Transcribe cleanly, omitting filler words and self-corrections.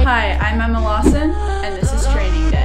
Hi, I'm Emma Lawson, and this is Training Day.